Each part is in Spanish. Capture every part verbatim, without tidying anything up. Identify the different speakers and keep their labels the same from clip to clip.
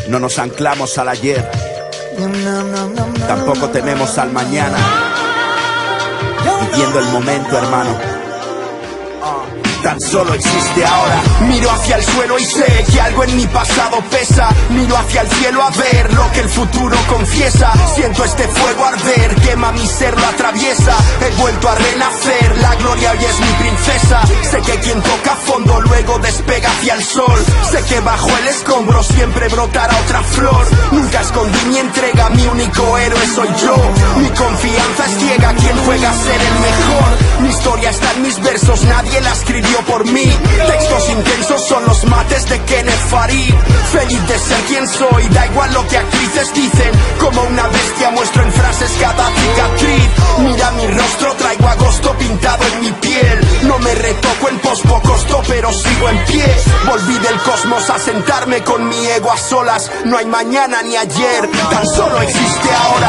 Speaker 1: No nos anclamos al ayer, tampoco tememos al mañana. Viviendo el momento, hermano. Tan solo existe ahora.
Speaker 2: Miro hacia el suelo y sé que algo en mi pasado pesa. Miro hacia el cielo a ver lo que el futuro confiesa. Siento este fuego arder, quema mi ser, lo atraviesa. He vuelto a renacer, la gloria hoy es mi princesa. Sé que quien toca fondo luego despega hacia el sol. Sé que bajo el escombro siempre brotará otra flor. Nunca escondí mi entrega, mi único héroe soy yo. Mi confianza es ciega, quien juega a ser el mejor. Mi historia está en mis versos, nadie la escribió por mí. Textos intensos son los mates de Kenneth Farid. Feliz de ser quien soy, da igual lo que actrices dicen. Como una bestia muestro en frases cada cicatriz. Mira mi rostro, traigo agosto pintado en mi piel. No me retoco en pos costo, pero sigo en pie. Volví del cosmos a sentarme con mi ego a solas. No hay mañana ni ayer, tan solo existe ahora.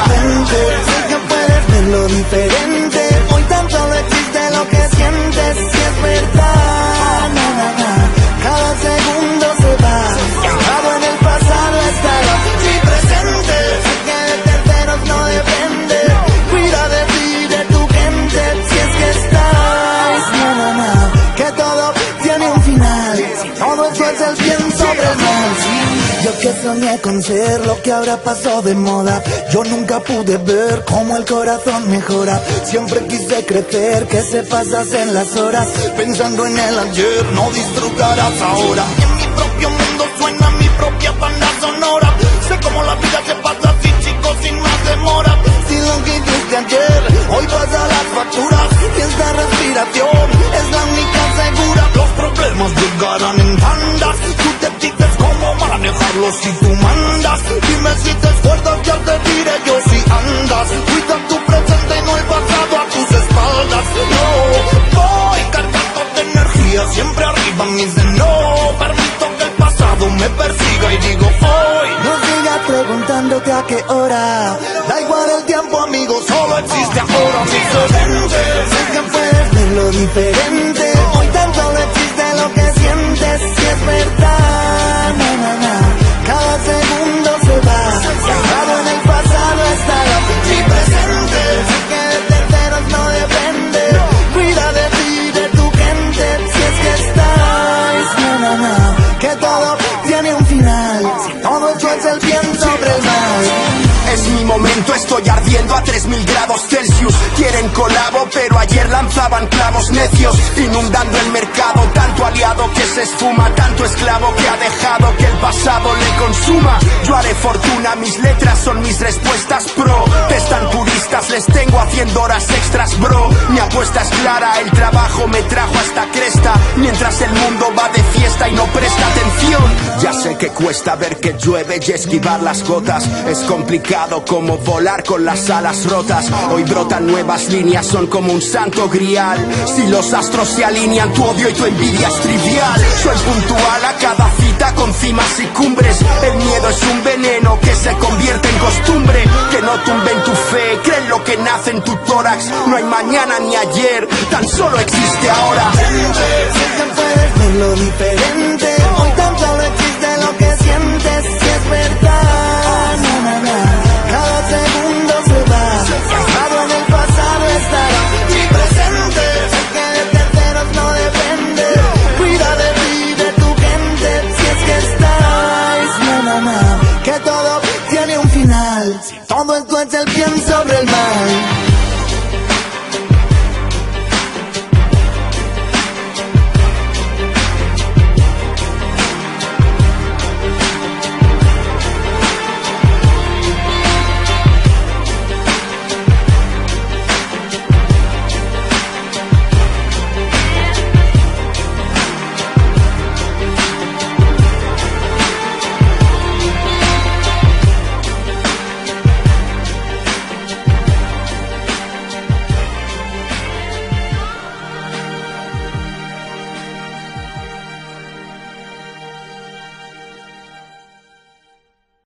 Speaker 3: Sé que puedes ver lo diferente. Hoy tan solo existe lo que sientes. Si es verdad, na, na, na. Cada segundo se va. Anclado en el pasado está mi presente. Sé que de terceros no depende. Cuida de ti, de tu gente. Si es que estás, na, na, na. Que todo tiene un final. Si todo eso es el bien sobre el mal. Yo que soñé con ser lo que ahora pasó de moda. Yo nunca pude ver cómo el corazón mejora. Siempre quise crecer, que se pasasen las horas pensando en el ayer, no disfrutarás ahora. En mi propio mundo suena mi propia banda sonora. Sé cómo la vida se pasa así, chicos, sin más demora. Si lo que hiciste ayer, hoy pasa las facturas. Y esta respiración es la única segura. Los problemas llegarán en tandas. Tú te dices cómo manejarlos si tú mandas. Dime si te esfuerzas, ya te diré yo si andas. Cuida tu presente y no el pasado a tus espaldas. No, voy cargado de energía, siempre arriba mis de no. Permito que el pasado me persiga y digo hoy. No sigas preguntándote a qué hora. Da igual el tiempo, amigo, solo existe ahora. Mi presente, sé que puedes ver lo diferente. Hoy tan solo existe lo que sientes. Si es verdad, na, na, na. Cada segundo se va. Anclado en el pasado estará mi presente. Sé que de terceros no depende. Cuida de ti, de tu gente. Si es que estás, na, na, na. Que todo tiene un final. Si todo hecho es el bien sobre el mal.
Speaker 2: Es mi momento, estoy ardiendo a tres mil grados Celsius. Quieren colabo, pero ayer lanzaban clavos necios. Inundando el mercado, tanto aliado que se esfuma. Tanto esclavo que ha dejado que el pasado le consuma. Yo haré fortuna, mis letras son mis respuestas pro. Están puristas, les tengo haciendo horas extras, bro. Mi apuesta es clara, el trabajo me trajo hasta cresta. Mientras el mundo va de fiesta y no presta atención.
Speaker 1: Ya sé que cuesta ver que llueve y esquivar las gotas. Es complicado como volar con las alas rotas. Hoy brotan nuevas líneas, son como un santo grial. Si los astros se alinean, tu odio y tu envidia es trivial. Soy puntual a cada cita con cimas y cumbres. El miedo es un veneno que se convierte en costumbre. Que no tumben tu fe, creen lo que nace en tu tórax. No hay mañana ni ayer, tan solo existe ahora.
Speaker 3: Sé que puedes ver lo diferente. Hoy tan solo existe lo que sientes. Si es verdad, na, na, na. Cada segundo se va. Anclado en el pasado estará mi presente. Sé que de terceros no depende. Cuida de ti, de tu gente. Si es que estás, na, na, na. Que todo tiene un final. Si todo es